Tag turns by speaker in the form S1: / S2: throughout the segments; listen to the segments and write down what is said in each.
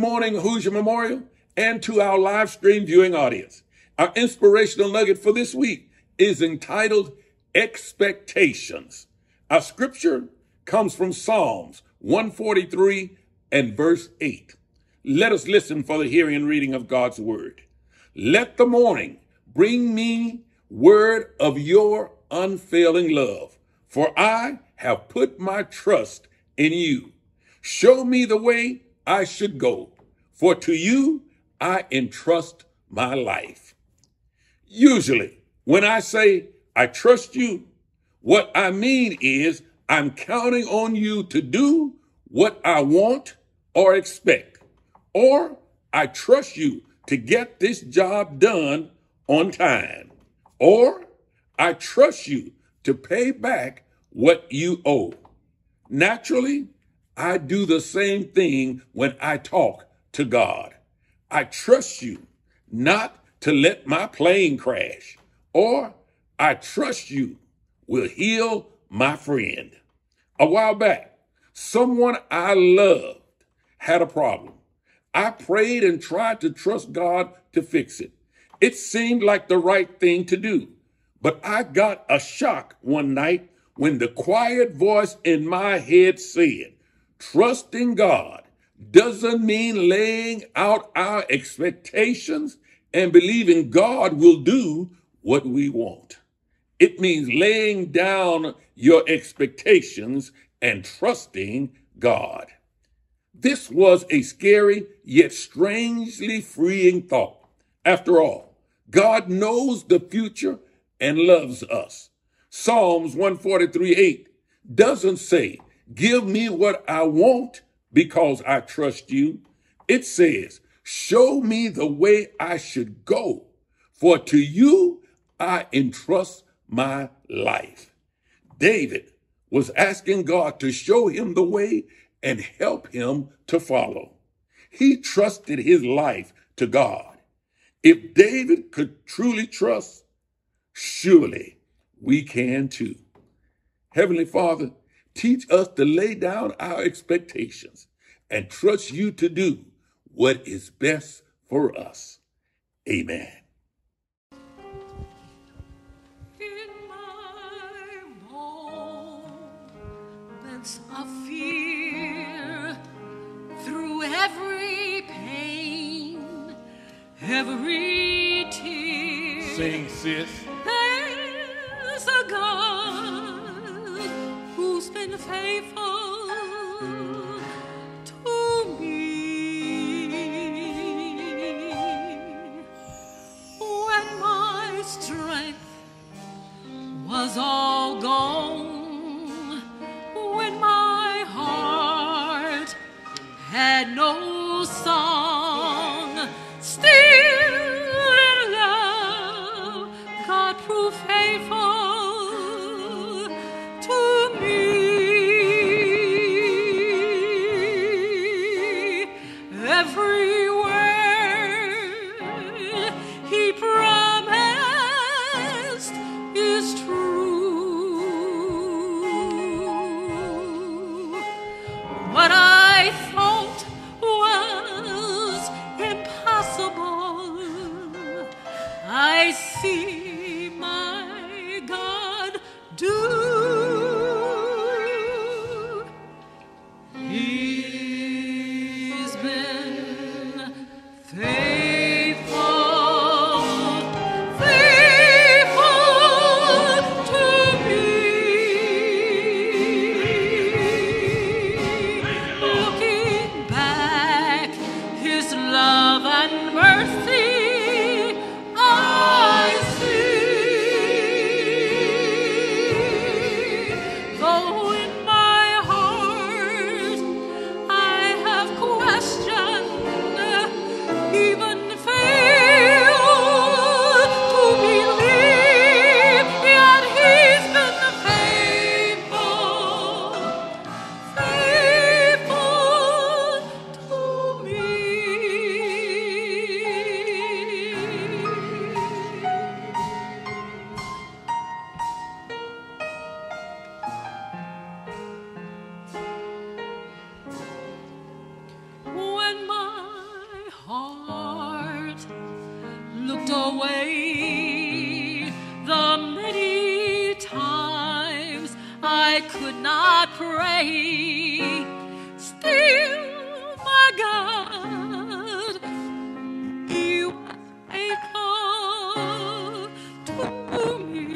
S1: morning, Hoosier Memorial, and to our live stream viewing audience. Our inspirational nugget for this week is entitled Expectations. Our scripture comes from Psalms 143 and verse 8. Let us listen for the hearing and reading of God's word. Let the morning bring me word of your unfailing love, for I have put my trust in you. Show me the way I should go, for to you I entrust my life. Usually, when I say I trust you, what I mean is I'm counting on you to do what I want or expect, or I trust you to get this job done on time, or I trust you to pay back what you owe. Naturally, I do the same thing when I talk to God. I trust you not to let my plane crash, or I trust you will heal my friend. A while back, someone I loved had a problem. I prayed and tried to trust God to fix it. It seemed like the right thing to do, but I got a shock one night when the quiet voice in my head said, trusting God doesn't mean laying out our expectations and believing God will do what we want. It means laying down your expectations and trusting God. This was a scary yet strangely freeing thought. After all, God knows the future and loves us. Psalms 143:8 doesn't say, give me what I want because I trust you. It says, show me the way I should go, for to you I entrust my life. David was asking God to show him the way and help him to follow. He trusted his life to God. If David could truly trust, surely we can too. Heavenly Father, teach us to lay down our expectations and trust you to do what is best for us. Amen.
S2: In my moments of fear, through every pain, every tear,
S1: Sing, sis.
S2: there's a God who's been faithful to me. When my strength was all gone, when my heart had no song, still in love God proved faithful to me. Every word he promised is true. What I thought was impossible, I see my God do. He's been faithful, faithful to me. Looking back, his love and mercy I see. walked away the many times I could not pray. Still, my God, He was faithful to me.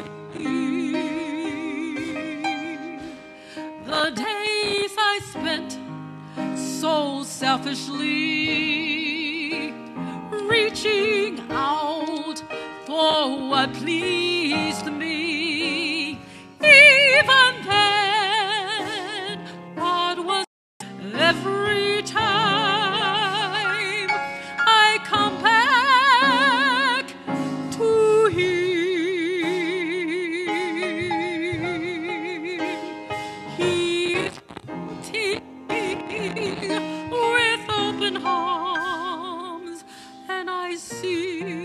S2: The days I spent so selfishly, reaching out for what pleased me, even then, God was every time I come back to Him. He is waiting with open arms, and I see